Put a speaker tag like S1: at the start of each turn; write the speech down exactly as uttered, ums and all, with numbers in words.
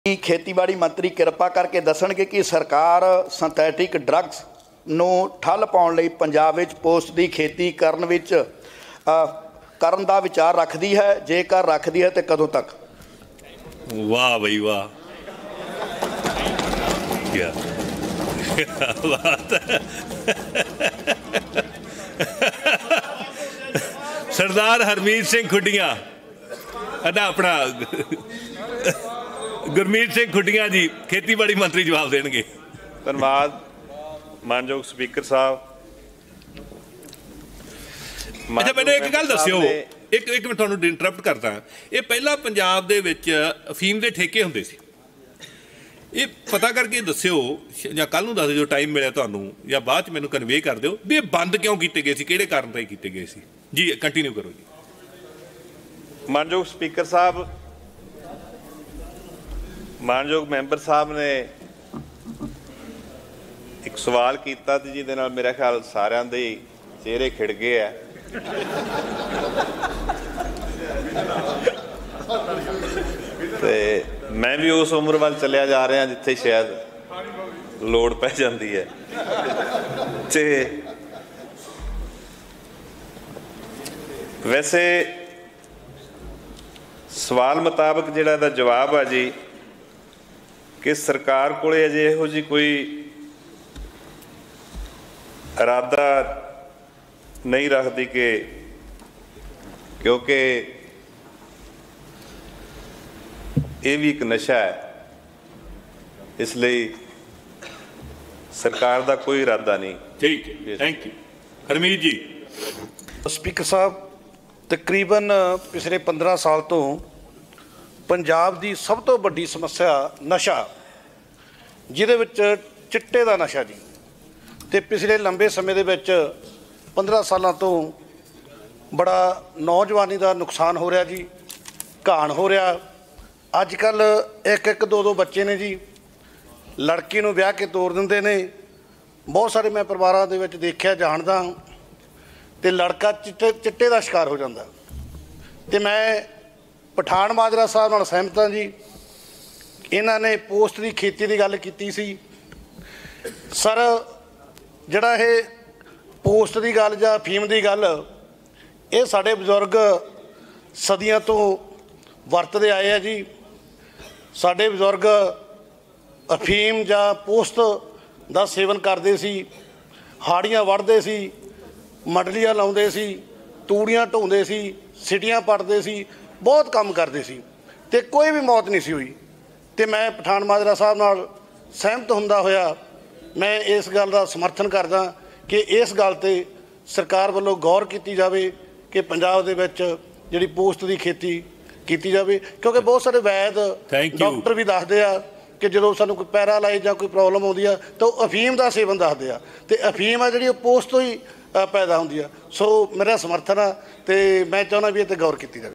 S1: ਖੇਤੀਬਾੜੀ ਮੰਤਰੀ ਕਿਰਪਾ ਕਰਕੇ ਦੱਸਣਗੇ ਕਿ ਸਰਕਾਰ ਸਿੰਥੈਟਿਕ ਡਰੱਗਸ ਨੂੰ ਠੱਲ ਪਾਉਣ ਲਈ ਪੰਜਾਬ ਵਿੱਚ ਪੋਸਟ ਦੀ ਖੇਤੀ ਕਰਨ ਵਿੱਚ ਕਰਨ ਦਾ ਵਿਚਾਰ ਰੱਖਦੀ ਹੈ, ਜੇਕਰ ਰੱਖਦੀ ਹੈ ਤੇ ਕਦੋਂ ਤੱਕ?
S2: ਵਾਹ ਬਈ ਵਾਹ, क्या बात है। सरदार हरमीत सिंह खुडिया अदा अपना गुरमीत सिंह खुडिया जी खेतीबाड़ी मंत्री जवाब देंगे।
S3: धन्यवाद मानयोग स्पीकर साहब।
S2: अच्छा मैंने एक गल दस्यो, एक एक मैं तुहानू इंटरप्ट करता। ये पहला पंजाब दे विच अफीम दे ठेके हुंदे सी, ये पता करके दस्यो या कल नूं दस दिओ, टाइम मिलिया तुहानू या बाद च मैनूं कन्वे कर दिओ भी ये बंद क्यों कीते गए सी, किहड़े कारण ते कीते गए सी जी। कंटिन्यू करो जी।
S3: मानयोग स्पीकर साहब, मानयोग मैंबर साहब ने एक सवाल किया जिहदे नाल मेरा ख्याल सारिआं दे चेहरे खिड़ गए है। ते मैं भी उस उम्र वाल चलिया जा रहा जिथे शायद लोड़ पै जाती है। ते वैसे सवाल मुताबिक जिहड़ा दा जवाब है जी कि सरकार कोले अजे इहो जी कोई इरादा नहीं रखती कि क्योंकि ये भी एक नशा है, इसलिए सरकार का कोई इरादा नहीं।
S2: ठीक है, thank you. Harmeet ji.
S4: Speaker साहब, तकरीबन पिछले पंद्रह साल तो पंजाब की सब तो बड़ी समस्या नशा, जिहदे विच चिट्टे का नशा जी। तो पिछले लंबे समय दे विच पंद्रह सालों तो बड़ा नौजवानी का नुकसान हो रहा जी, घाण हो रहा। अजकल एक एक दो दो बच्चे ने जी, लड़की नूं ब्याह के तोर दिंदे ने। बहुत सारे मैं परिवारां दे विच देखिआ जानदा, ते लड़का चिट्टे चिट्टे का शिकार हो जाता। तो मैं पठान माजरा साहब नाल सहमत हाँ जी। इन्हां ने पोस्ट की खेती की गल कीती सी सर, जिहड़ा ये पोस्ट की गल जां अफीम की गल, ये साडे बजुर्ग सदियां तो वरतदे आए हैं जी। साडे बजुर्ग अफीम जां पोस्ट का सेवन करते सी, हाड़ियाँ वढ़दे सी, मंडलियां लाउंदे सी, तूड़ियां ढोंदे सी, सिटियां पटदे सी, बहुत काम करते सी, ते कोई भी मौत नहीं सी हुई। तो मैं पठान माजरा साहब नाल सहमत हुंदा होया मैं इस गल का समर्थन करदा कि इस गल ते सरकार वालों गौर की जाए कि पंजाब दे विच जिहड़ी पोस्ट की खेती की जाए, क्योंकि बहुत सारे वैद डॉक्टर भी दसदे आ कि जो सानू कोई पैरालाइज या कोई प्रॉब्लम आउंदी आ तो अफीम का सेवन दसदे आ, ते अफीम आ जिहड़ी पोस्ट तो ही पैदा होंदी आ। सो मेरा समर्थन आ, ते मैं चाहुंदा भी इह ते गौर की जाए।